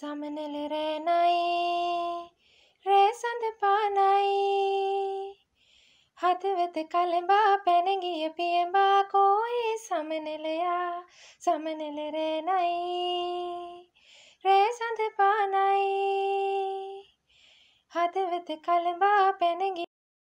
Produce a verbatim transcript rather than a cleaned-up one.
සමනල රෑනයි රෑසඳ පානයි හදවත කලඹා පැනගිය පියඹා කෝයේ සමනලයා සමනල රෑනයි රෑසඳ පානයි හදවත කලඹා පැනගිය